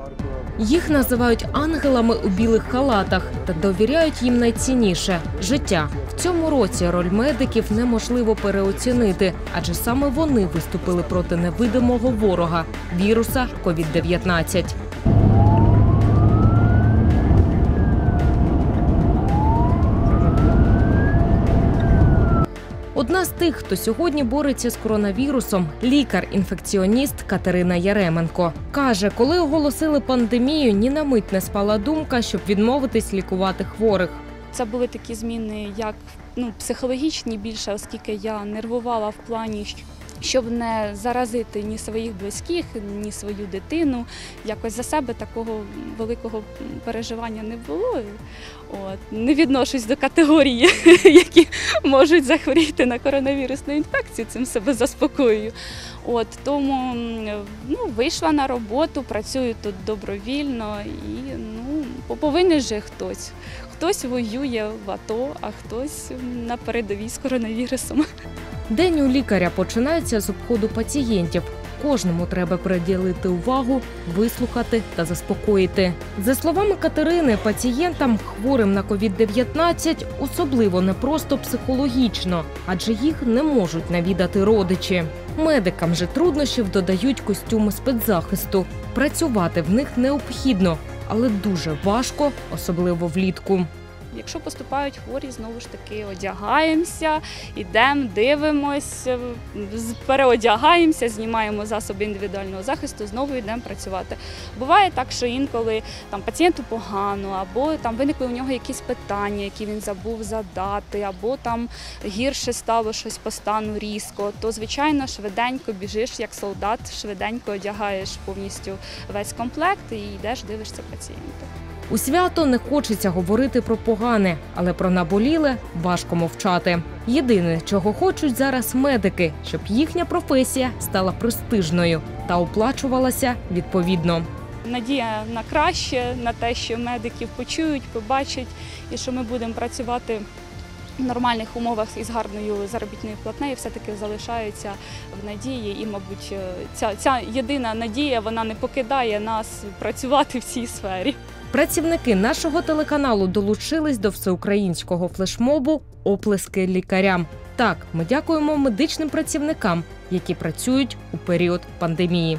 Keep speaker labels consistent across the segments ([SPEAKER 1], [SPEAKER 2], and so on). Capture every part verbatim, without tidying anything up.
[SPEAKER 1] Їх називають ангелами у білих халатах та довіряють їм найцінніше – життя. В цьому році роль медиків неможливо переоцінити, адже саме вони виступили проти невидимого ворога – віруса ковід дев'ятнадцять. Одна з тих, хто сьогодні бореться з коронавірусом – лікар-інфекціоніст Катерина Яременко. Каже, коли оголосили пандемію, ні на мить не спала думка, щоб відмовитись лікувати хворих.
[SPEAKER 2] Це були такі зміни, як ну, психологічні більше, оскільки я нервувала в плані, щоб не заразити ні своїх близьких, ні свою дитину. Якось за себе такого великого переживання не було. От. Не відношусь до категорії, які можуть захворіти на коронавірусну інфекцію, цим себе заспокоюю. От, тому ну, вийшла на роботу, працюю тут добровільно і ну, повинен же хтось. Хтось воює в АТО, а хтось на передовій з коронавірусом.
[SPEAKER 1] День у лікаря починається з обходу пацієнтів. Кожному треба приділити увагу, вислухати та заспокоїти. За словами Катерини, пацієнтам, хворим на ковід дев'ятнадцять, особливо непросто психологічно, адже їх не можуть навідати родичі. Медикам же труднощів додають костюми спецзахисту. Працювати в них необхідно, але дуже важко, особливо влітку.
[SPEAKER 2] Якщо поступають хворі, знову ж таки одягаємося, йдемо, дивимося, переодягаємося, знімаємо засоби індивідуального захисту, знову йдемо працювати. Буває так, що інколи там, пацієнту погано, або там виникли у нього якісь питання, які він забув задати, або там гірше стало щось по стану різко, то, звичайно, швиденько біжиш, як солдат, швиденько одягаєш повністю весь комплект і йдеш, дивишся пацієнта.
[SPEAKER 1] У свято не хочеться говорити про погане, але про наболіле важко мовчати. Єдине, чого хочуть зараз медики, щоб їхня професія стала престижною та оплачувалася відповідно.
[SPEAKER 2] Надія на краще, на те, що медиків почують, побачать і що ми будемо працювати в нормальних умовах із гарною заробітною платнею, все-таки залишаються в надії. І, мабуть, ця, ця єдина надія, вона не покидає нас працювати в цій сфері.
[SPEAKER 1] Працівники нашого телеканалу долучились до всеукраїнського флешмобу «Оплески лікарям». Так, ми дякуємо медичним працівникам, які працюють у період пандемії.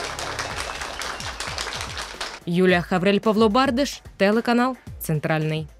[SPEAKER 1] Юлія Хаврель, Павло Бардиш, телеканал «Центральний».